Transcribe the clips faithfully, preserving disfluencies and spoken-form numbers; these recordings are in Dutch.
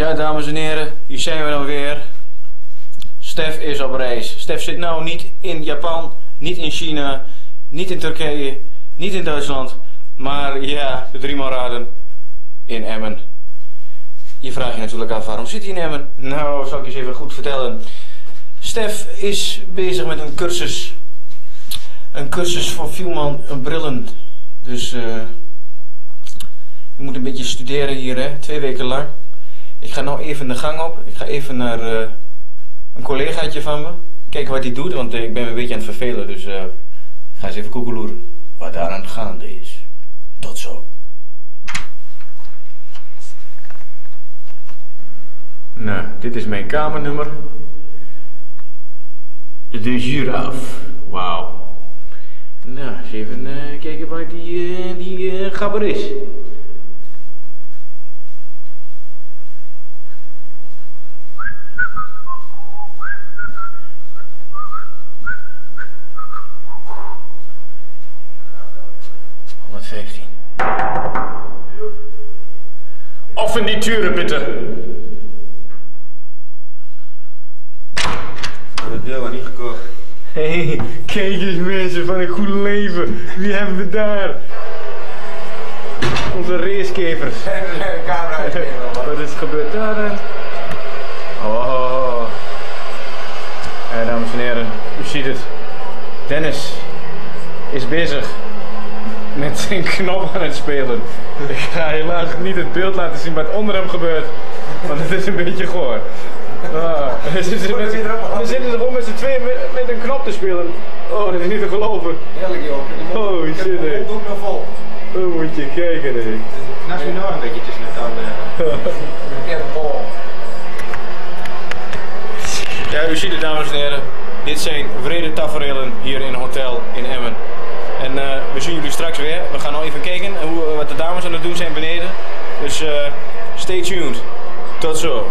Ja, dames en heren, hier zijn we dan weer. Stef is op reis. Stef zit nou niet in Japan, niet in China, niet in Turkije, niet in Duitsland, maar ja, de driemaal raden, in Emmen. Je vraagt je natuurlijk af, waarom zit hij in Emmen? Nou, zal ik eens even goed vertellen. Stef is bezig met een cursus. Een cursus voor Vielman brillen. Dus uh, je moet een beetje studeren hier, hè, twee weken lang. Ik ga nou even de gang op. Ik ga even naar uh, een collegaatje van me. Kijken wat hij doet, want uh, ik ben me een beetje aan het vervelen. Dus uh, ik ga eens even koekeloeren. Wat daar aan het gaande is. Tot zo. Nou, dit is mijn kamernummer. De giraf. Wauw. Nou, eens even uh, kijken waar die, uh, die uh, gabber is. honderdvijftien. Offen die Türen bitte. De deur was niet gekocht. Hé, hey, kijk eens mensen van een goed leven. Wie hebben we daar? Onze racekevers. De camera is Wat is er gebeurd daar dan? Oh. Ja, dames en heren, u ziet het. Dennis is bezig met zijn knop aan het spelen. Ik ga helaas niet het beeld laten zien wat onder hem gebeurt, want het is een beetje goor. Ah, we zitten met, we zitten er gewoon met z'n tweeën met, met een knop te spelen. Oh, dat is niet te geloven. Heerlijk joh. Oh shit, hé. Ik heb ook nog vol. Oh, moet je kijken, hé. Knas je nog een beetje tussen de tanden. Ik heb vol. Ja, u ziet het, dames en heren. Dit zijn vrede taferelen hier in een hotel in Emmen. En uh, we zien jullie straks weer. We gaan nou even kijken hoe, wat de dames aan het doen zijn beneden. Dus uh, stay tuned. Tot zo.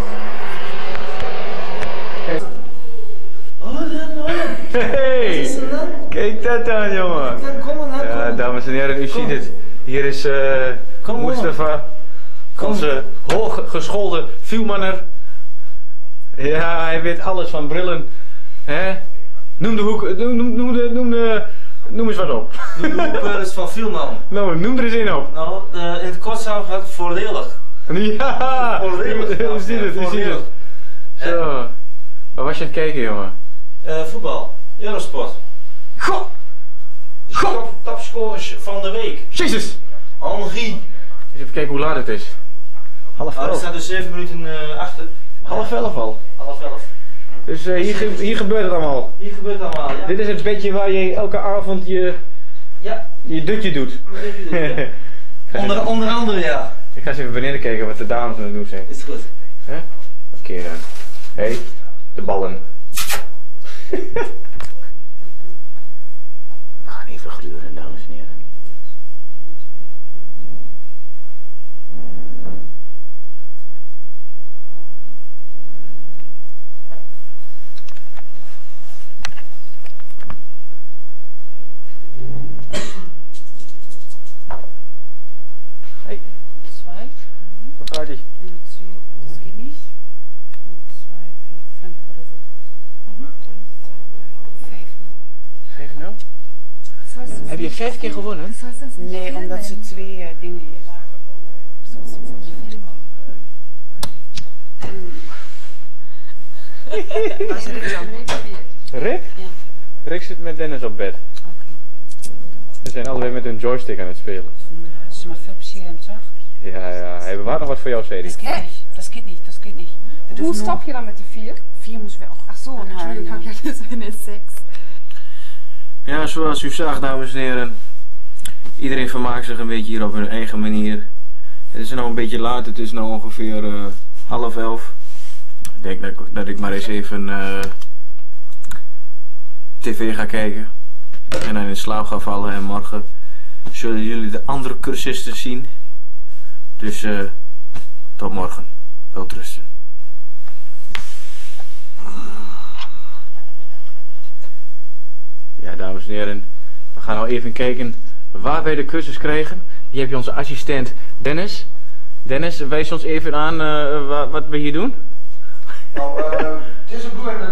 Hey, kijk dat aan, jongen. Ja, dames en heren, u ziet het. Hier is uh, Mustafa, onze hooggeschoolde Vielmanner. Ja, hij weet alles van brillen. Hè? Noem de hoek, noem, noem, noem, de, noem, de, noem eens wat op. Noem de hoek is van Vielman. Nou, noem er eens één op. Nou, uh, in het kort samengevat voordelig. Ja, voordelig. U ziet het, u ziet het. Zo. Waar was je aan het kijken, jongen? Uh, voetbal, Eurosport. Goh! Goh! Top, topscorers van de week. Jezus! Henri. Eens even kijken hoe laat het is. Half Oh, er elf. staat dus zeven minuten uh, achter. Half elf al. Half elf. Dus uh, hier, ge hier gebeurt het allemaal. Hier gebeurt het allemaal, ja. Dit is het bedje waar je elke avond je, Ja. je dutje doet. Ja. onder, onder andere, ja. Ik ga eens even beneden kijken wat de dames aan het doen zijn. Is goed. Oké okay, dan. Hé, hey, de ballen. We gaan even gluren, dames en heren. Hey, Zwei. wo gaat ie? Und sie, das geht nicht. Und zwei, vier, fünf oder so. Vijf nul. vijf nul? Heb je vijf keer gewonnen? Nee, omdat ze twee uh, dingen heeft. Zoals ze het filmen. Waar is Rick dan? Rick? Ja. Rick zit met Dennis op bed. Oké. Ze zijn allebei met hun joystick aan het spelen. Als je maar veel plezier hebt, toch? Ja, ja, hij bewaart nog wat voor jou, zei hij. Das geht nicht, das geht nicht, das geht nicht. Wir Hoe dürfen stap nur je dan met de vier? vier müssen wir auch Ach zo, anhalten, Entschuldigung, ja. ja, dat zijn er seks. Ja, zoals u zag, dames en heren. Iedereen vermaakt zich een beetje hier op hun eigen manier. Het is nou een beetje laat, het is nou ongeveer uh, half elf. Ik denk dat ik, dat ik maar eens even uh, tv ga kijken. En dan in slaap ga vallen en morgen zullen jullie de andere cursisten zien. Dus uh, tot morgen. Welterusten. Ja, dames en heren, we gaan nou even kijken waar wij de cursus krijgen. Hier heb je onze assistent Dennis. Dennis, wees ons even aan uh, wat, wat we hier doen. Nou, uh, het is een broer en